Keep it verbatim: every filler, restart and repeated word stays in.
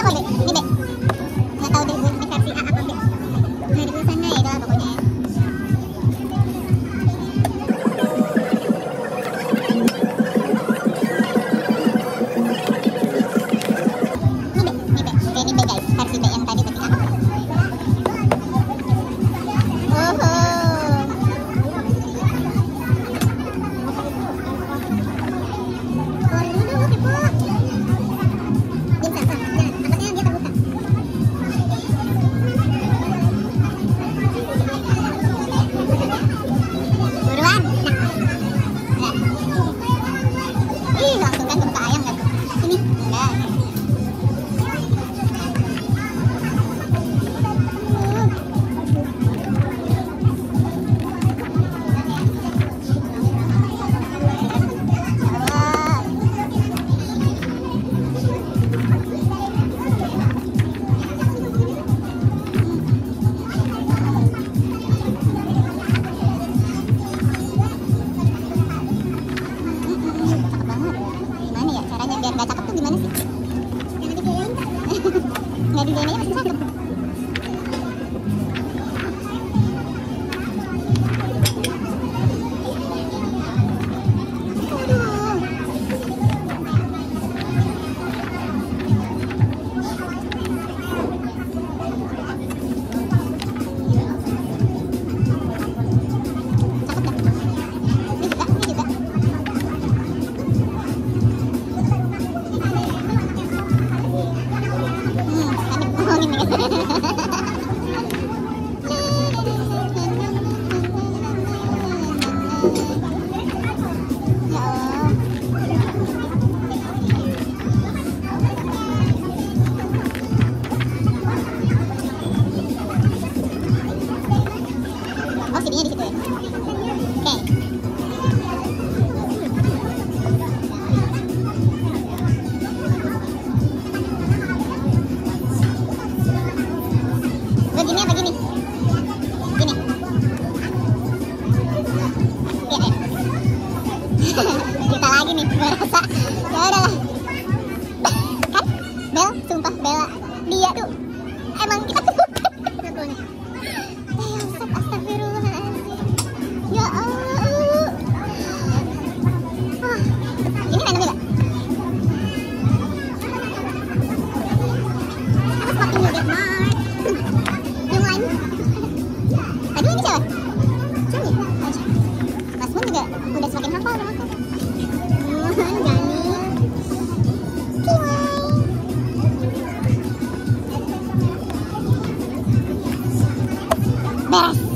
apa Be? Ini Be? Nggak tahu deh gue ini versi A apa B. Nah di tulisannya ya dah pokoknya. Ini Be, ini Be, ini Be guys, versi B yang tadi versi A. Nggak dibilangnya masih cakep. Begini apa gini? Gini. Ya, ya. Kita lagi nih merasa. Ya udahlah. Kan Bel, sumpah Bella, dia tuh emang kita tuh bukan. Ya astagfirullahaladzim. Ya Allah. Ah, ini random juga. Aku semakin juga smart. Aduh ini siapa? Jani? Mas Mun juga udah semakin hafal sama aku. Hmm, Jani. Beres.